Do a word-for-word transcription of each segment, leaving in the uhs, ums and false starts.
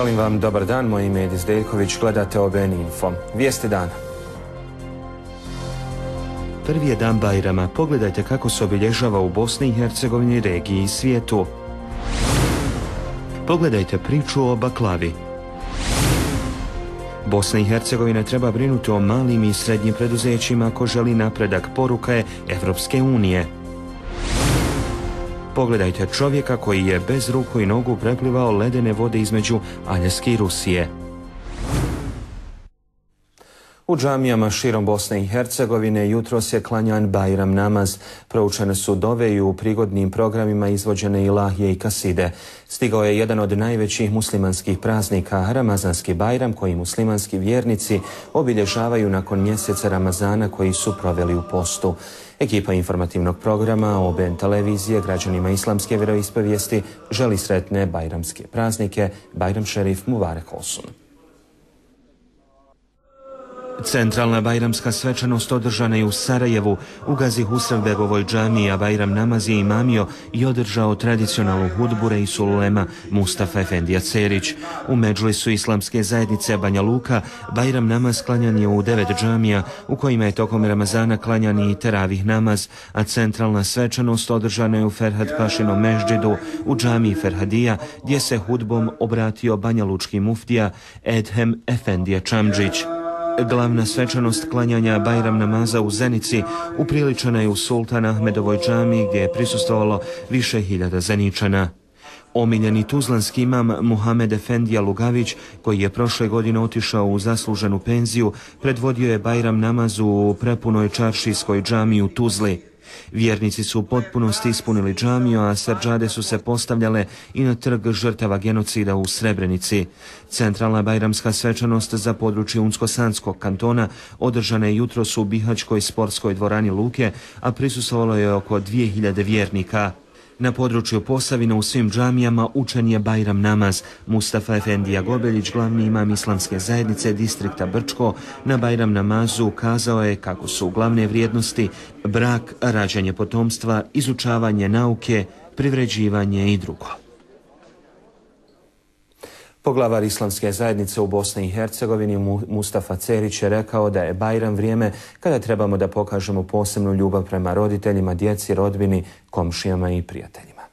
Želim vam dobar dan, moje ime je Edis Deljković, gledate O B N Info. Vijesti dana. Prvi je dan Bajrama, pogledajte kako se obilježava u Bosni i Hercegovini, regiji i svijetu. Pogledajte priču o baklavi. Bosna i Hercegovina treba brinuti o malim i srednjim preduzećima ako želi napredak, poruka je Evropske unije. Pogledajte čovjeka koji je bez ruku i nogu preplivao ledene vode između Aljaske i Rusije. U džamijama širom Bosne i Hercegovine jutros je klanjan Bajram namaz. Proučene su dove i u prigodnim programima izvođene ilahije i kaside. Stigao je jedan od najvećih muslimanskih praznika, Ramazanski Bajram, koji muslimanski vjernici obilježavaju nakon mjeseca Ramazana koji su proveli u postu. Ekipa informativnog programa O B N televizije građanima islamske vjeroispovijesti želi sretne bajramske praznike. Bajram šerif Mubarek olsun. Centralna bajramska svečanost održana je u Sarajevu, u Gazi Husrevbegovoj džamiji, a Bajram namaz je imamio i održao tradicionalnu hudbu Reisul ulema Mustafa Efendija Cerić. U Medžlisu islamske zajednice Banja Luka Bajram namaz klanjan je u devet džamija, u kojima je tokom Ramazana klanjan i teravih namaz, a centralna svečanost održana je u Ferhat Pašinom mežđidu, u džamiji Ferhadija, gdje se hudbom obratio banjalučki muftija Edhem Efendija Čamdžić. Glavna svečanost klanjanja Bajram namaza u Zenici upriličena je u Sultan Ahmedovoj džamiji, gdje je prisustvovalo više hiljada Zeničana. Omiljeni tuzlanski imam Muhamed Efendija Lugavić, koji je prošle godine otišao u zasluženu penziju, predvodio je Bajram namaz u prepunoj čaršijskoj džamiji u Tuzli. Vjernici su u potpunosti ispunili džamiju, a sardžade su se postavljale i na trg žrtava genocida u Srebrenici. Centralna bajramska svečanost za područje Unsko-Sanskog kantona održana je jutros u Bihaćkoj sportskoj dvorani Luke, a prisustvovalo je oko dvije hiljade vjernika. Na području Posavina u svim džamijama učen je Bajram namaz. Mustafa Efendija Gobeljić, glavni imam islamske zajednice distrikta Brčko, na Bajram namazu ukazao je kako su glavne vrijednosti brak, rađanje potomstva, izučavanje nauke, privređivanje i drugo. Poglavar islamske zajednice u Bosni i Hercegovini Mustafa Cerić je rekao da je Bajram vrijeme kada trebamo da pokažemo posebnu ljubav prema roditeljima, djeci, rodbini, komšijama i prijateljima.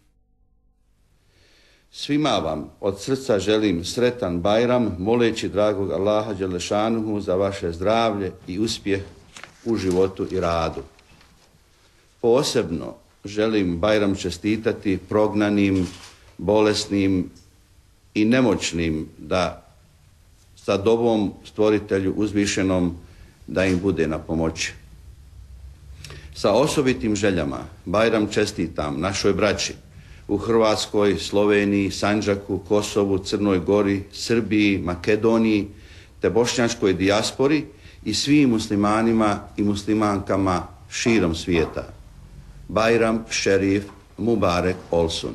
Svima vam od srca želim sretan Bajram, moleći dragog Allaha Đelešanuhu za vaše zdravlje i uspjeh u životu i radu. Posebno želim Bajram čestitati prognanim, bolesnim i nemoćnim, da sa dobom stvoritelju uzvišenom da im bude na pomoći. Sa osobitim željama Bajram čestitam našoj braći u Hrvatskoj, Sloveniji, Sandžaku, Kosovu, Crnoj Gori, Srbiji, Makedoniji te bošnjačkoj dijaspori i svim muslimanima i muslimankama širom svijeta. Bajram šerif Mubarek olsun.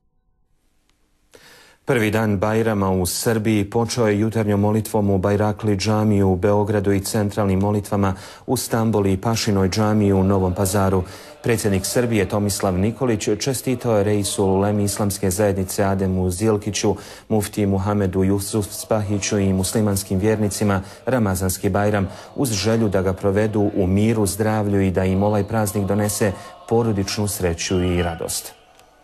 Prvi dan Bajrama u Srbiji počeo je jutarnjom molitvom u Bajrakli džamiju u Beogradu i centralnim molitvama u Stamboli i Pašinoj džamiji u Novom Pazaru. Predsjednik Srbije Tomislav Nikolić čestitao je Reisul ulemi islamske zajednice Ademu Zilkiću, muftiji Muhamedu Jusufspahiću i muslimanskim vjernicima Ramazanski Bajram, uz želju da ga provedu u miru, zdravlju i da im ovaj praznik donese porodičnu sreću i radost.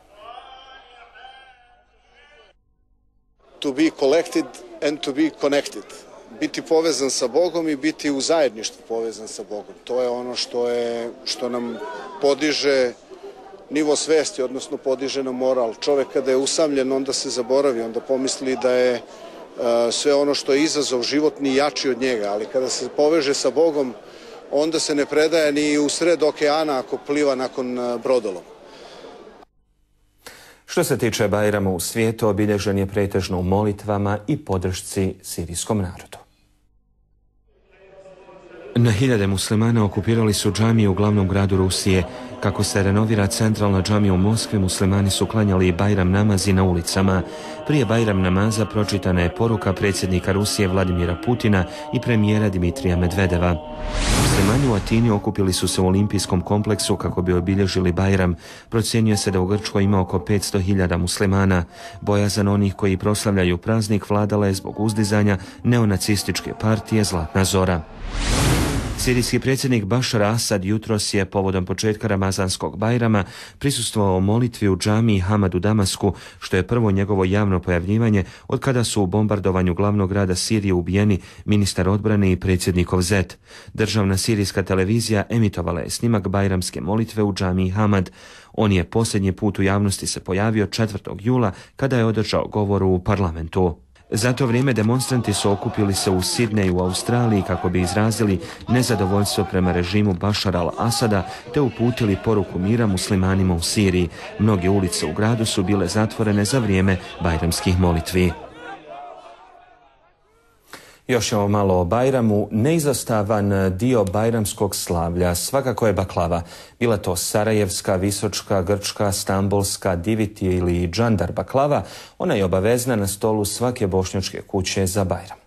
To be collected and to be connected. Biti povezan sa Bogom i biti u zajedništvu povezan sa Bogom. To je ono što je, što nam podiže nivo svesti, odnosno podiže nam moral. Čovjek kada je usamljen, onda se zaboravi, onda pomisli da je uh, sve ono što je izazov životni jači od njega, ali kada se poveže sa Bogom, onda se ne predaje ni u sred okeana ako pliva nakon uh, brodoloma. Što se tiče Bajrama u svijetu, obilježen je pretežno u molitvama i podršci sirijskom narodu. Na hiljade muslimana okupirali su džamije u glavnom gradu Rusije. Kako se renovira centralna džamija u Moskvi, muslimani su klanjali Bajram namazi na ulicama. Prije Bajram namaza pročitana je poruka predsjednika Rusije Vladimira Putina i premijera Dimitrija Medvedeva. Muslimani u Atini okupili su se u olimpijskom kompleksu kako bi obilježili Bajram. Procjenjuje se da u Grčkoj ima oko petsto hiljada muslimana. Bojazan onih koji proslavljaju praznik vladala je zbog uzdizanja neonacističke partije Zlatna Zora. Sirijski predsjednik Bašar Asad jutros je povodom početka Ramazanskog Bajrama prisustvovao molitvi u džamiji Hamad u Damasku, što je prvo njegovo javno pojavljivanje od kada su u bombardovanju glavnog grada Sirije ubijeni ministar odbrane i predsjednikov zet. Državna sirijska televizija emitovala je snimak bajramske molitve u džamiji Hamad. On je posljednji put u javnosti se pojavio četvrtog jula kada je održao govor u parlamentu. Za to vrijeme demonstranti su okupili se u Sidneju u Australiji kako bi izrazili nezadovoljstvo prema režimu Bašara al-Asada te uputili poruku mira muslimanima u Siriji. Mnoge ulice u gradu su bile zatvorene za vrijeme bajramskih molitvi. Još ćemo malo o Bajramu. Neizostavan dio bajramskog slavlja svakako je baklava. Bila to sarajevska, visočka, grčka, stambulska, diviti ili džandar baklava, ona je obavezna na stolu svake bošnjačke kuće za Bajram.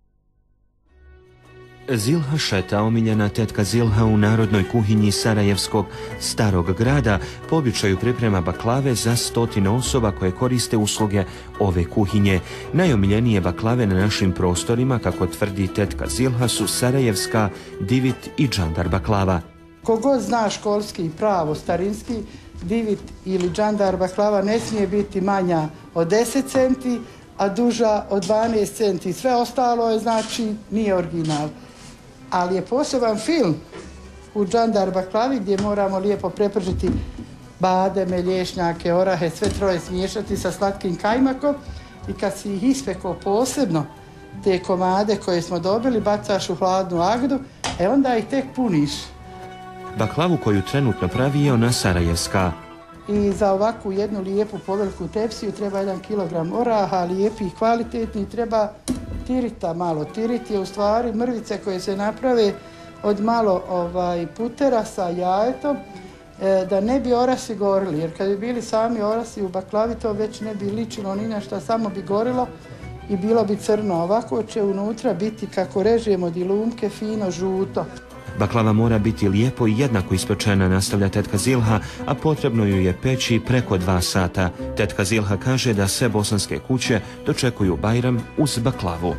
Zilha Šeta, omiljena tetka Zilha u narodnoj kuhinji sarajevskog starog grada, po običaju priprema baklave za stotine osoba koje koriste usluge ove kuhinje. Najomiljenije baklave na našim prostorima, kako tvrdi tetka Zilha, su sarajevska, divit i džandar baklava. Kogod zna školski pravo starinski, divit ili džandar baklava ne smije biti manja od deset centi, a duža od dvanaest centi. Sve ostalo je, znači, nije original. Ali je poseban film u džandar baklavi gdje moramo lijepo prepržiti bademe, lješnjake, orahe, sve troje smiješati sa slatkim kajmakom i kad si ih ispekao posebno, te komade koje smo dobili, bacaš u hladnu agdu, e onda ih tek puniš. Baklavu koju trenutno pravi je ona sarajevska. I za ovakvu jednu lijepu poveliku tepsiju treba jedan kilogram oraha, lijepi i kvalitetni, treba tirita malo. Tirit je u stvari mrvice koje se naprave od malo ovaj, putera sa jajetom, e, da ne bi orasi gorili, jer kad bi bili sami orasi u baklavi to već ne bi ličilo ni na šta, samo bi gorilo i bilo bi crno. Ovako će unutra biti, kako režemo dilumke, fino žuto. Baklava mora biti lijepo i jednako ispečena, nastavlja tetka Zilha, a potrebno ju je peći preko dva sata. Tetka Zilha kaže da sve bosanske kuće dočekuju Bajram uz baklavu.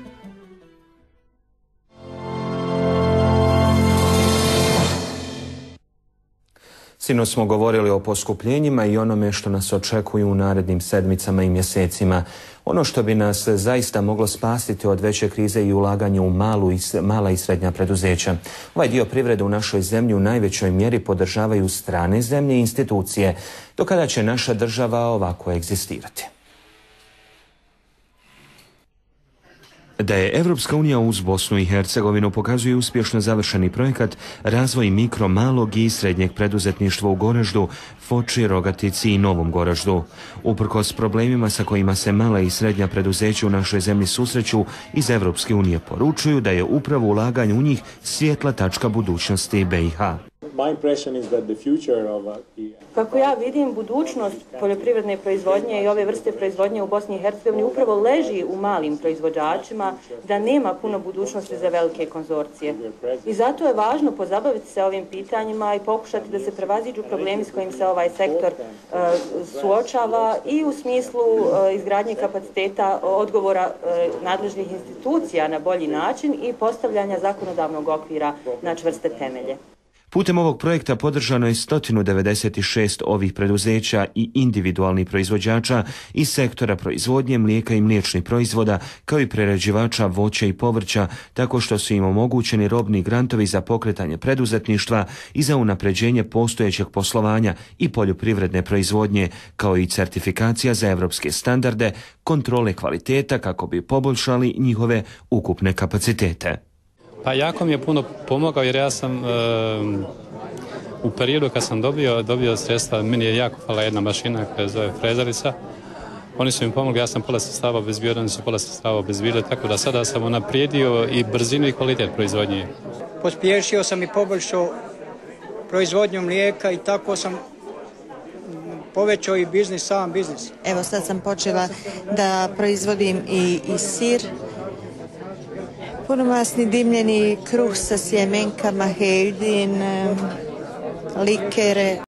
Sinoć smo govorili o poskupljenjima i onome što nas očekuju u narednim sedmicama i mjesecima. Ono što bi nas zaista moglo spasiti od veće krize i ulaganje u malu i, mala i srednja preduzeća. Ovaj dio privrede u našoj zemlji u najvećoj mjeri podržavaju strane zemlje i institucije. Do kada će naša država ovako egzistirati? Da je Evropska unija uz Bosnu i Hercegovinu pokazuje uspješno završeni projekat razvoj mikro, malog i srednjeg preduzetništva u Goraždu, Foči, Rogatici i Novom Goraždu. Uprkos problemima sa kojima se mala i srednja preduzeća u našoj zemlji susreću, iz Evropske unije poručuju da je upravo ulaganje u njih svjetla tačka budućnosti B i H. Kako ja vidim, budućnost poljoprivredne proizvodnje i ove vrste proizvodnje u Bosni i Hercegovini upravo leži u malim proizvođačima, da nema puno budućnosti za velike konzorcije. I zato je važno pozabaviti se ovim pitanjima i pokušati da se prevaziđu problemi s kojim se ovaj sektor uh, suočava i u smislu uh, izgradnje kapaciteta odgovora uh, nadležnih institucija na bolji način i postavljanja zakonodavnog okvira na čvrste temelje. Putem ovog projekta podržano je sto devedeset šest ovih preduzeća i individualnih proizvođača iz sektora proizvodnje mlijeka i mliječnih proizvoda, kao i prerađivača voća i povrća, tako što su im omogućeni robni grantovi za pokretanje preduzetništva i za unapređenje postojećeg poslovanja i poljoprivredne proizvodnje, kao i certifikacija za evropske standarde, kontrole kvaliteta kako bi poboljšali njihove ukupne kapacitete. Pa jako mi je puno pomogao jer ja sam e, u periodu kad sam dobio, dobio sredstva, meni je jako hvala jedna mašina koja se zove frezarica. Oni su mi pomogli, ja sam pola sredstava obezbio, oni su pola sredstava obezbili, tako da sada sam unaprijedio i brzinu i kvalitet proizvodnje. Pospješio sam i poboljšao proizvodnju mlijeka i tako sam povećao i biznis, sam biznis. Evo sad sam počela da proizvodim i, i sir, punomasni dimljeni kruh sa sjemenkama, hejdin, likere.